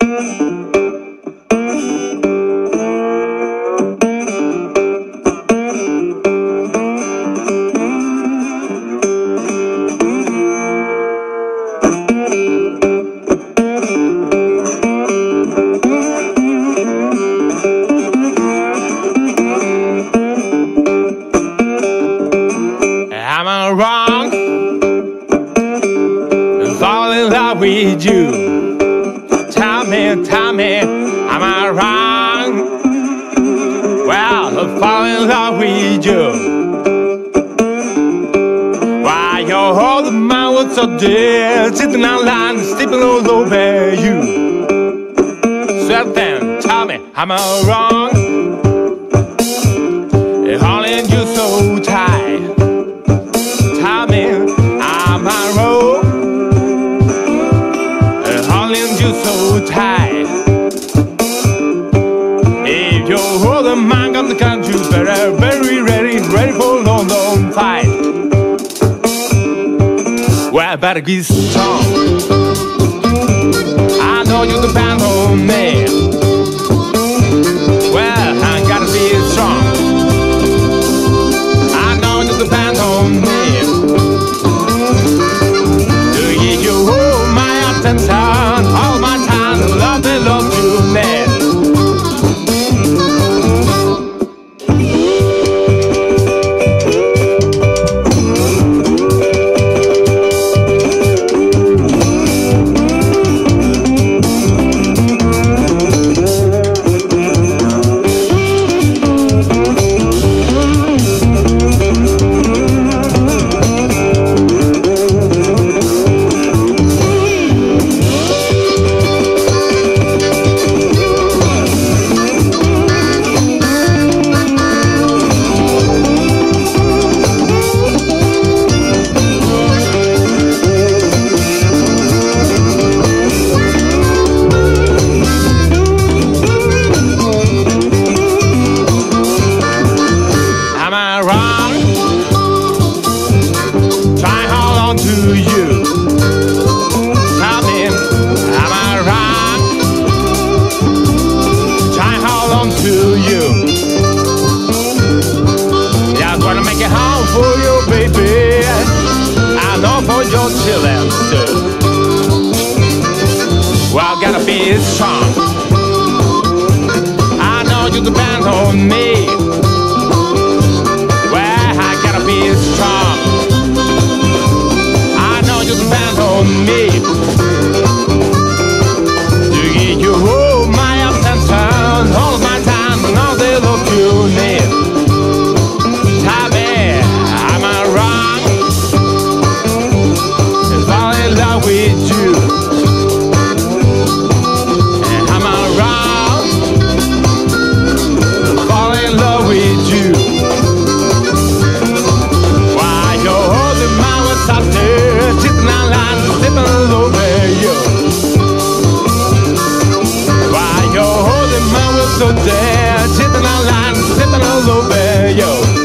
Am I wrong? Fall in love with you. Tell me, am I wrong? Well, I fall in love with you. Why you're holding my words so dear, sitting online, sleeping all over you. So then, tell me, am I wrong? Holding you so tight. Tell me, am I wrong? Holding you so tight. If you're holding my gun, the country better, very ready for a long, long fight. Well, I better be strong. I know you depend on me. Well, I gotta be strong. I know you depend on me. To give you all my attention, all my time, love belongs to me. Am I wrong? Try hold on to you. Tell me, am I wrong? Try hold on to you. Just wanna make it home for you, baby. I know for your children too. Well, gotta be strong. I know you depend on me. Be strong. I know you depend on me. To give you all my attention, all my time, and all the love you need. Tell me, am I wrong? If I'm in love with you, am I wrong? If I'm in love with you. Sitting online, slipping all over you. While you're holding my world so dear, sitting online, slipping all over you.